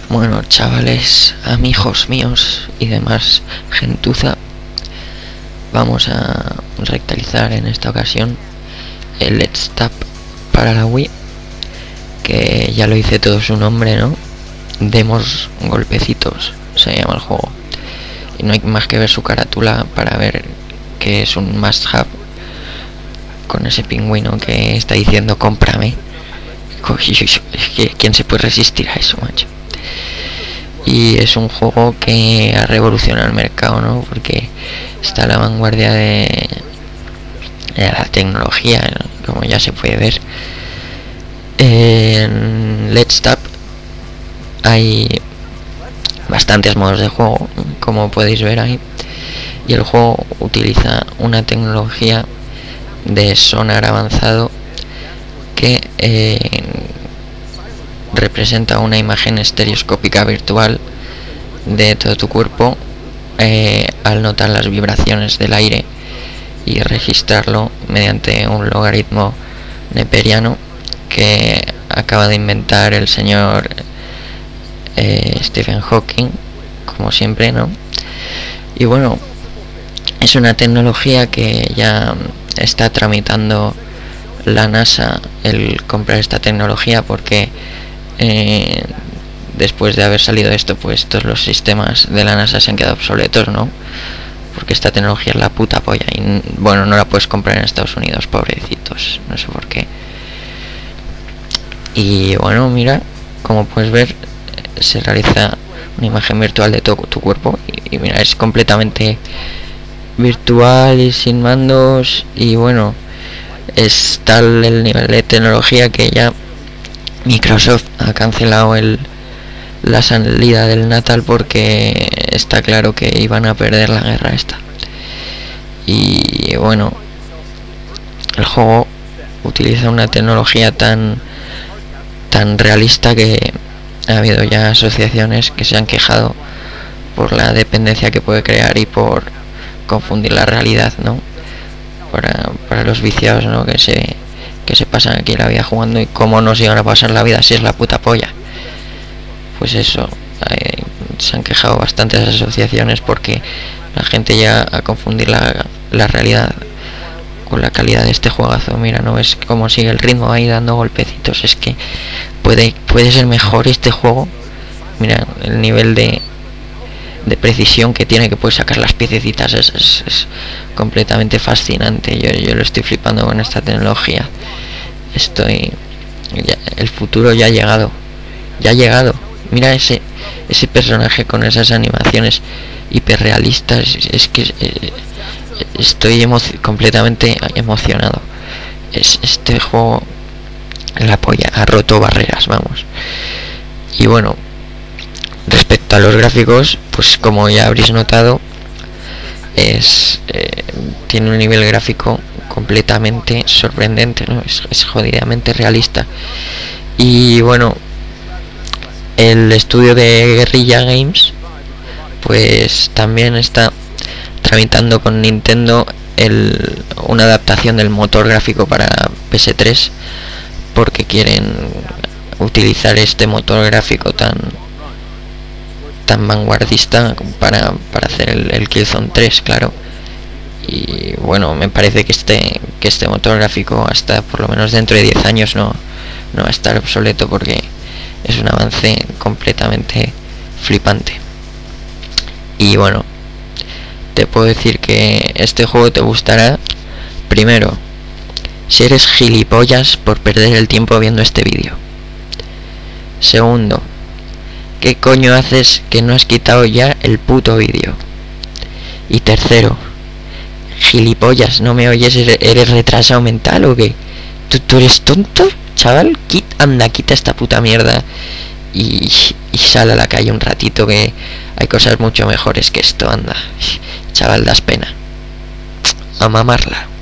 Bueno, chavales, amigos míos y demás gentuza, vamos a rectalizar en esta ocasión el Let's Tap para la Wii, que ya lo hice todo su nombre, ¿no? Demos golpecitos, se llama el juego. Y no hay más que ver su carátula para ver que es un must have, con ese pingüino que está diciendo cómprame. ¿Quién se puede resistir a eso, macho? Y es un juego que ha revolucionado el mercado, ¿no? Porque está a la vanguardia de la tecnología, ¿no? Como ya se puede ver. En Let's Tap hay bastantes modos de juego, como podéis ver ahí, y el juego utiliza una tecnología de sonar avanzado que representa una imagen estereoscópica virtual de todo tu cuerpo al notar las vibraciones del aire y registrarlo mediante un logaritmo neperiano que acaba de inventar el señor Stephen Hawking, como siempre, ¿no? Y bueno, es una tecnología que ya está tramitando la NASA el comprar esta tecnología, porque después de haber salido esto, pues todos los sistemas de la NASA se han quedado obsoletos, ¿no? Porque esta tecnología es la puta polla y bueno, no la puedes comprar en Estados Unidos, pobrecitos, no sé por qué. Y bueno, mira, como puedes ver, se realiza una imagen virtual de todo tu cuerpo y mira, es completamente virtual y sin mandos. Y bueno, es tal el nivel de tecnología que ya Microsoft ha cancelado la salida del Natal, porque está claro que iban a perder la guerra esta. Y bueno, el juego utiliza una tecnología tan realista que ha habido ya asociaciones que se han quejado por la dependencia que puede crear y por confundir la realidad, ¿no? Para los viciados, ¿no? Que se pasan aquí la vida jugando, y cómo nos iban a pasar la vida si es la puta polla. Pues eso, se han quejado bastantes asociaciones porque la gente llega a confundir la realidad con la calidad de este juegazo. Mira, no ves cómo sigue el ritmo ahí dando golpecitos. Es que puede ser mejor este juego. Mira el nivel de precisión que tiene, que puede sacar las piececitas, es completamente fascinante. Yo lo estoy flipando con esta tecnología. El futuro ya ha llegado. Mira ese personaje con esas animaciones hiperrealistas. Es que estoy completamente emocionado. Este juego, la polla, ha roto barreras, vamos. Y bueno, respecto a los gráficos, pues como ya habréis notado, tiene un nivel gráfico completamente sorprendente, ¿no? Es jodidamente realista. Y bueno, el estudio de Guerrilla Games pues también está tramitando con Nintendo una adaptación del motor gráfico para PS3, porque quieren utilizar este motor gráfico tan vanguardista para hacer el Killzone 3, claro. Y bueno, me parece que este motor gráfico hasta por lo menos dentro de 10 años no va a estar obsoleto, porque es un avance completamente flipante. Y bueno, te puedo decir que este juego te gustará, primero, si eres gilipollas por perder el tiempo viendo este vídeo. Segundo, ¿qué coño haces que no has quitado ya el puto vídeo? Y tercero, gilipollas, ¿no me oyes? ¿Eres retrasado mental o qué? ¿Tú eres tonto, chaval? Anda, quita esta puta mierda y sal a la calle un ratito, que hay cosas mucho mejores que esto, anda. Chaval, das pena. A mamarla.